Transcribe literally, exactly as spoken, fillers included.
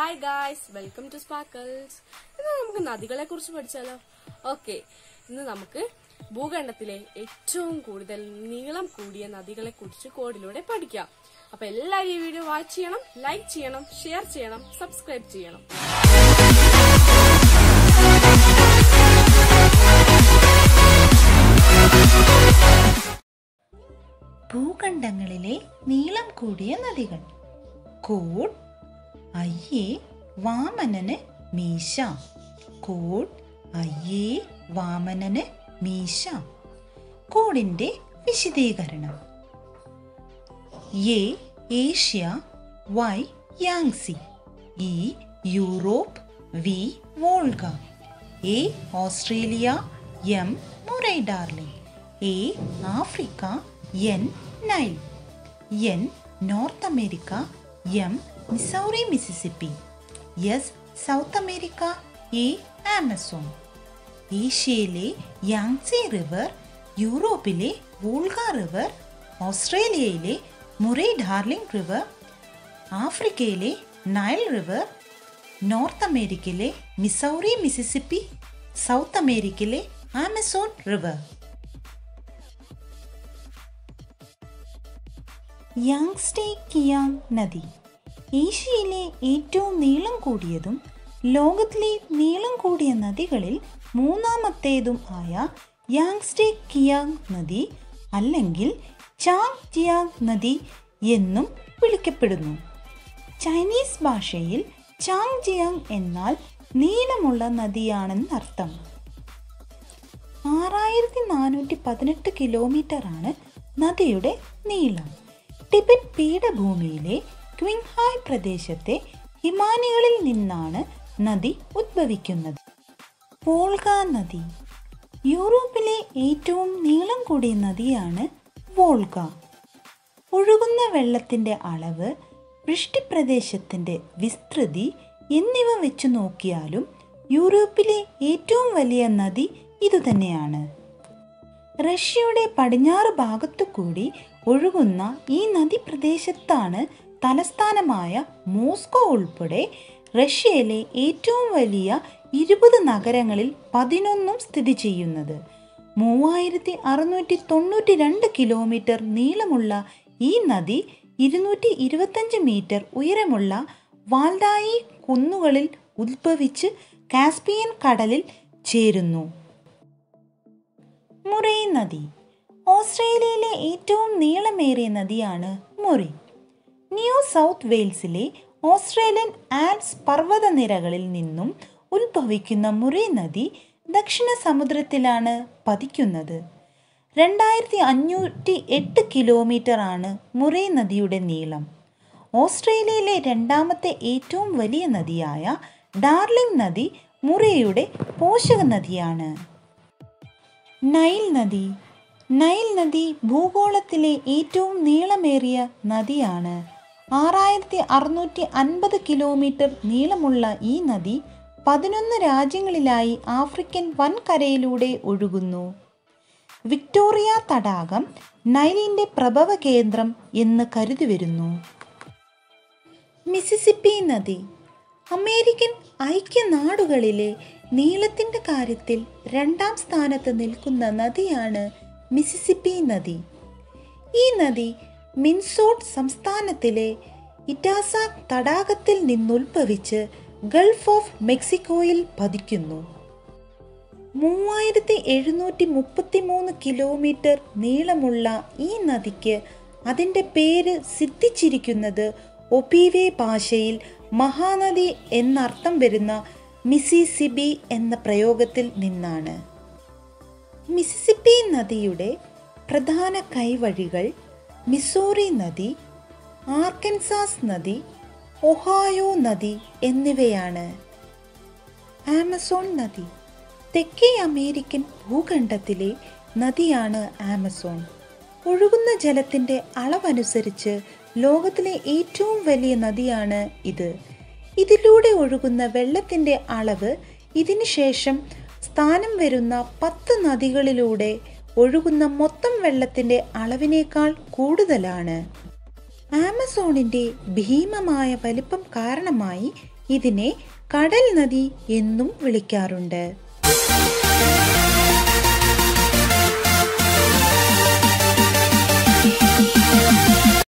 Hi guys, welcome to Sparkles. ഇന്ന് നമുക്ക് നദികളെ കുറിച്ച് പഠിച്ചാലോ? ഓക്കെ, ഇന്ന് നമുക്ക് ഭൂഖണ്ഡത്തിലെ ഏറ്റവും കൂടുതൽ നീളം കൂടിയ നദികളെ കുറിച്ച് കോഡിലൂടെ പഠിക്കാം. അപ്പൊ എല്ലാവരും ഈ വീഡിയോ വാച്ച് ചെയ്യണം, ലൈക്ക് ചെയ്യണം, ഷെയർ ചെയ്യണം, സബ്സ്ക്രൈബ് ചെയ്യണം. ഭൂഖണ്ഡങ്ങളിലെ നീളം കൂടിയ നദികൾ. കോഡ് അയ്യേ വാമനന് മീശ. കോഡ് അയ്യേ വാമനന് മീശ. കോഡിന്റെ വിശദീകരണം. A Asia, Y Yangtze, E Europe, V Volga, A Australia, M Murray Darling, A Africa, N Nile, N North America, M Missouri Mississippi, S South America, A Amazon. ഏഷ്യയിലെ യാങ്സി റിവർ, യൂറോപ്പിലെ Volga river, ഓസ്ട്രേലിയയിലെ Murray Darling river, ആഫ്രിക്കയിലെ Nile river, North അമേരിക്കയിലെ Missouri Mississippi, South അമേരിക്കയിലെ Amazon river. Yangtze Kiang നദി ഏഷ്യയിലെ ഏറ്റവും നീളം കൂടിയതും ലോകത്തിലെ നീളം കൂടിയ നദികളിൽ മൂന്നാമത്തേതും ആയ യാങ്സ്റ്റേ കിയാങ് നദി അല്ലെങ്കിൽ ചാങ് ജിയാങ് നദി എന്നും വിളിക്കപ്പെടുന്നു. ചൈനീസ് ഭാഷയിൽ ചാങ് ജിയാങ് എന്നാൽ നീളമുള്ള നദിയാണെന്നർത്ഥം. ആറായിരത്തി നാനൂറ്റി പതിനെട്ട് കിലോമീറ്റർ ആണ് നദിയുടെ നീളം. ടിബറ്റ് പീഠഭൂമിയിലെ ക്വിങ്ഹായ് പ്രദേശത്തെ ഹിമാനികളിൽ നിന്നാണ് നദി ഉദ്ഭവിക്കുന്നത്. വോൾഗ നദി യൂറോപ്പിലെ ഏറ്റവും നീളം കൂടിയ നദിയാണ് വോൾഗ. ഒഴുകുന്ന വെള്ളത്തിൻ്റെ അളവ്, വൃഷ്ടിപ്രദേശത്തിൻ്റെ വിസ്തൃതി എന്നിവ വെച്ചു നോക്കിയാലും യൂറോപ്പിലെ ഏറ്റവും വലിയ നദി ഇതുതന്നെയാണ്. റഷ്യയുടെ പടിഞ്ഞാറ് ഭാഗത്തു കൂടി ഒഴുകുന്ന ഈ നദീപ്രദേശത്താണ് തലസ്ഥാനമായ മോസ്കോ ഉൾപ്പെടെ റഷ്യയിലെ ഏറ്റവും വലിയ ഇരുപത് നഗരങ്ങളിൽ പതിനൊന്നും സ്ഥിതി ചെയ്യുന്നത്. മൂവായിരത്തി അറുന്നൂറ്റി തൊണ്ണൂറ്റി രണ്ട് കിലോമീറ്റർ നീളമുള്ള ഈ നദി ഇരുന്നൂറ്റി ഇരുപത്തഞ്ച് മീറ്റർ ഉയരമുള്ള വാൽഡായി കുന്നുകളിൽ ഉദ്ഭവിച്ച് കാസ്പിയൻ കടലിൽ ചേരുന്നു. മുറൈ നദി ഓസ്ട്രേലിയയിലെ ഏറ്റവും നീളമേറിയ നദിയാണ് മുറൈ. ന്യൂ സൗത്ത് വെയിൽസിലെ ഓസ്ട്രേലിയൻ ആൽപ്സ് പർവ്വതനിരകളിൽ നിന്നും ഉത്ഭവിക്കുന്ന മുറൈ നദി ദക്ഷിണ സമുദ്രത്തിലാണ് പതിക്കുന്നത്. രണ്ടായിരത്തി അഞ്ഞൂറ്റി എട്ട് കിലോമീറ്റർ ആണ് മുറൈ നദിയുടെ നീളം. ഓസ്ട്രേലിയയിലെ രണ്ടാമത്തെ ഏറ്റവും വലിയ നദിയായ ഡാർലിംഗ് നദി മുറൈയുടെ പോഷക നദിയാണ്. നൈൽ നദി നൈൽ നദി ഭൂഗോളത്തിലെ ഏറ്റവും നീളമേറിയ നദിയാണ്. ആറായിരത്തി അറുന്നൂറ്റി അൻപത് കിലോമീറ്റർ നീളമുള്ള ഈ നദി പതിനൊന്ന് രാജ്യങ്ങളിലായി ആഫ്രിക്കൻ വൻകരയിലൂടെ ഒഴുകുന്നു. വിക്ടോറിയ തടാകം നൈലിൻ്റെ പ്രഭവ കേന്ദ്രം എന്ന് കരുതി വരുന്നു. മിസിസിപ്പി നദി അമേരിക്കൻ ഐക്യനാടുകളിലെ നീളത്തിൻ്റെ കാര്യത്തിൽ രണ്ടാം സ്ഥാനത്ത് നിൽക്കുന്ന നദിയാണ് മിസിസിപ്പി നദി. ഈ നദി മിൻസോട്ട് സംസ്ഥാനത്തിലെ ഇറ്റാസ തടാകത്തിൽ നിന്നുത്ഭവിച്ച് ഗൾഫ് ഓഫ് മെക്സിക്കോയിൽ പതിക്കുന്നു. മൂവായിരത്തി എഴുന്നൂറ്റി മുപ്പത്തി മൂന്ന് കിലോമീറ്റർ നീളമുള്ള ഈ നദിക്ക് അതിൻ്റെ പേര് സിദ്ധിച്ചിരിക്കുന്നത് ഒപീവെ ഭാഷയിൽ മഹാനദി എന്നർത്ഥം വരുന്ന മിസിസിപ്പി എന്ന പ്രയോഗത്തിൽ നിന്നാണ്. മിസിസിപ്പി നദിയുടെ പ്രധാന കൈവഴികൾ മിസോറി നദി, ആർക്കൻസാസ് നദി, ഒഹായോ നദി എന്നിവയാണ്. ആമസോൺ നദി തെക്കേ അമേരിക്കൻ ഭൂഖണ്ഡത്തിലെ നദിയാണ് ആമസോൺ. ഒഴുകുന്ന ജലത്തിൻ്റെ അളവനുസരിച്ച് ലോകത്തിലെ ഏറ്റവും വലിയ നദിയാണ് ഇത്. ഇതിലൂടെ ഒഴുകുന്ന വെള്ളത്തിൻ്റെ അളവ് ഇതിനു ശേഷം സ്ഥാനം വരുന്ന പത്ത് നദികളിലൂടെ ഒഴുകുന്ന മൊത്തം വെള്ളത്തിൻ്റെ അളവിനേക്കാൾ കൂടുതലാണ്. ആമസോണിൻ്റെ ഭീമമായ വലിപ്പം കാരണമായി ഇതിനെ കടൽ നദി എന്നും വിളിക്കാറുണ്ട്.